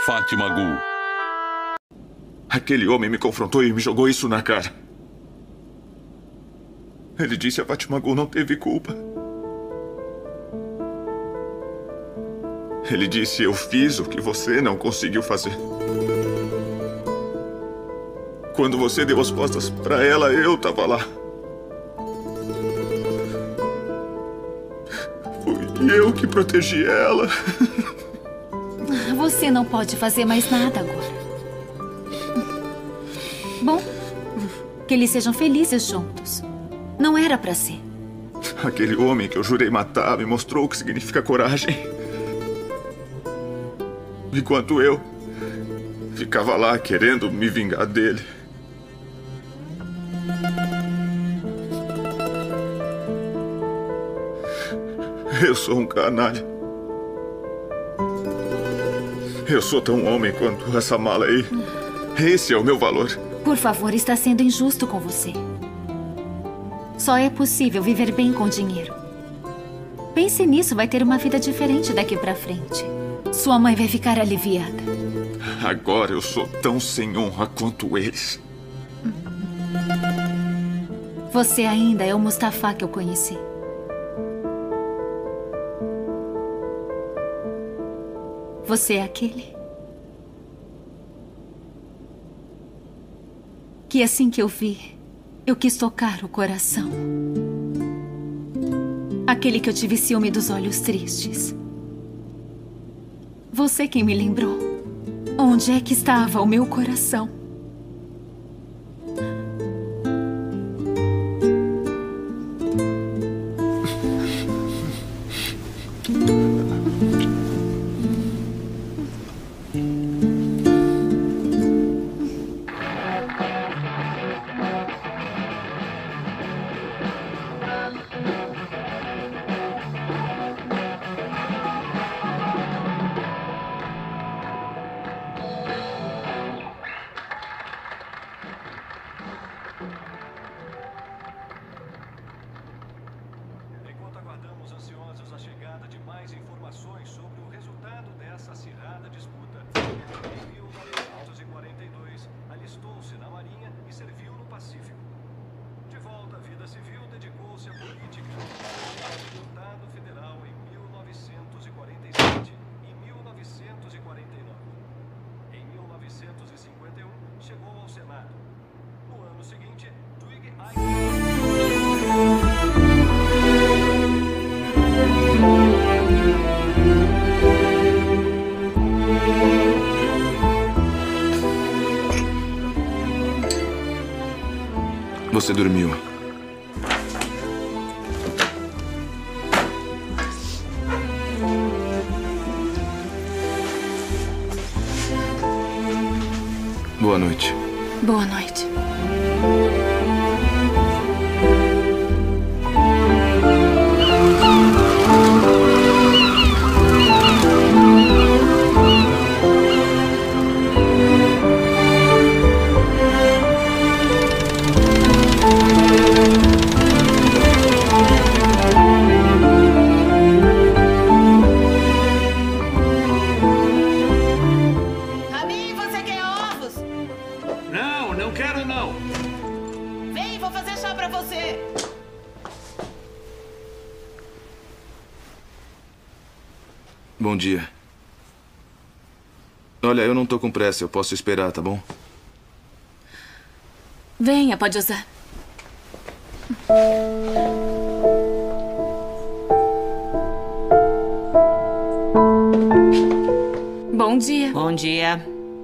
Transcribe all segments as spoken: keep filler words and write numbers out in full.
Fátima Gu. Aquele homem me confrontou e me jogou isso na cara. Ele disse que a Fátima Gu não teve culpa. Ele disse, eu fiz o que você não conseguiu fazer. Quando você deu as costas pra ela, eu tava lá. Fui eu que protegi ela. Você não pode fazer mais nada agora. Bom, que eles sejam felizes juntos. Não era pra ser. Aquele homem que eu jurei matar me mostrou o que significa coragem. Enquanto eu ficava lá querendo me vingar dele. Eu sou um canalha. Eu sou tão homem quanto essa mala aí. Esse é o meu valor. Por favor, está sendo injusto com você. Só é possível viver bem com dinheiro. Pense nisso, vai ter uma vida diferente daqui pra frente. Sua mãe vai ficar aliviada. Agora eu sou tão sem honra quanto eles. Você ainda é o Mustafa que eu conheci. Você é aquele que assim que eu vi, eu quis tocar o coração. Aquele que eu tive ciúme dos olhos tristes. Você quem me lembrou. Onde é que estava o meu coração? Você dormiu. Boa noite. Boa noite. Bom dia. Olha, eu não tô com pressa, eu posso esperar, tá bom? Venha, pode usar. Bom dia. Bom dia.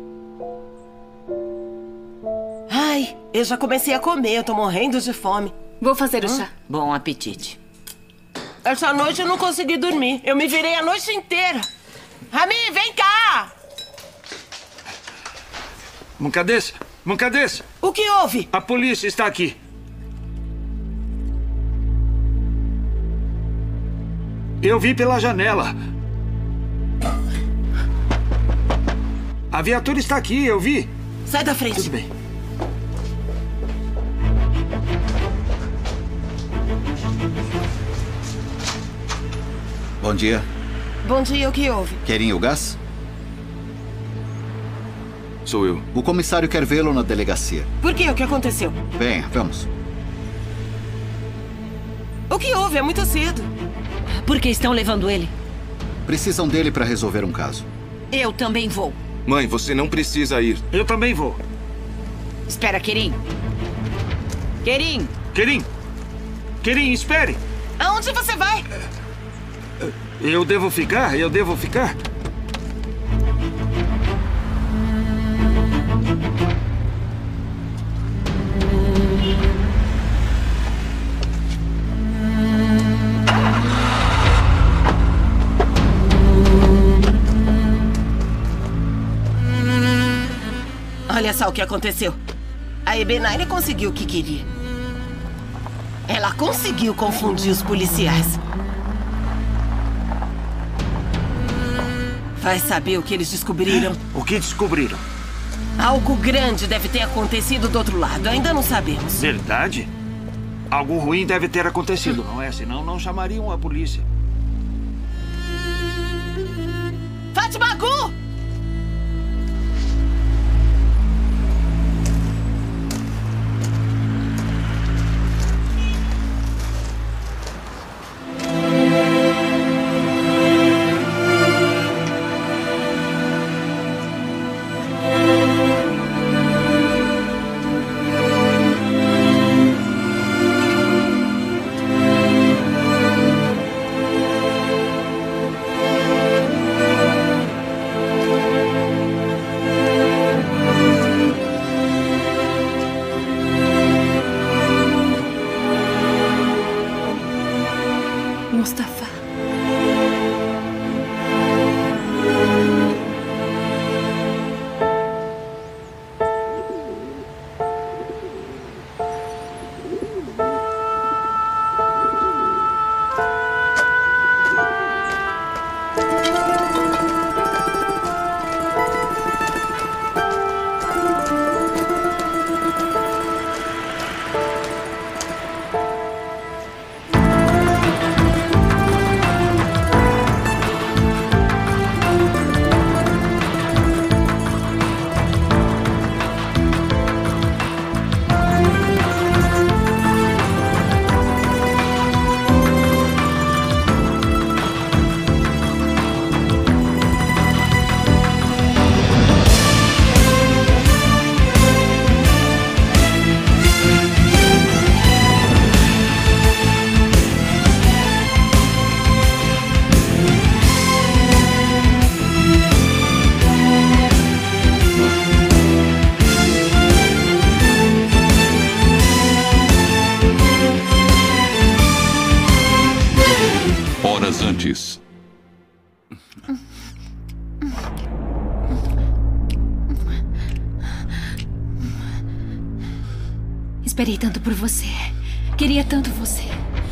Ai, eu já comecei a comer, eu tô morrendo de fome. Vou fazer o Hum? chá. Bom apetite. Essa noite eu não consegui dormir. Eu me virei a noite inteira. Rami, vem cá! Muqaddes! Muqaddes! O que houve? A polícia está aqui. Eu vi pela janela. A viatura está aqui, eu vi. Sai da frente. Tudo bem. Bom dia. Bom dia, o que houve? Querem o gás? Sou eu. O comissário quer vê-lo na delegacia. Por quê? O que aconteceu? Bem, vamos. O que houve? É muito cedo. Por que estão levando ele? Precisam dele para resolver um caso. Eu também vou. Mãe, você não precisa ir. Eu também vou. Espera, Kerim. Kerim! Kerim! Kerim, espere! Aonde você vai? Eu devo ficar? Eu devo ficar? Olha só o que aconteceu. A Ebenaire conseguiu o que queria. Ela conseguiu confundir os policiais. Vai saber o que eles descobriram. O que descobriram? Algo grande deve ter acontecido do outro lado. Ainda não sabemos. Verdade? Algo ruim deve ter acontecido, não é? Senão não chamariam a polícia. Fátima Gu! Mustafa. Antes. Esperei tanto por você. Queria tanto você.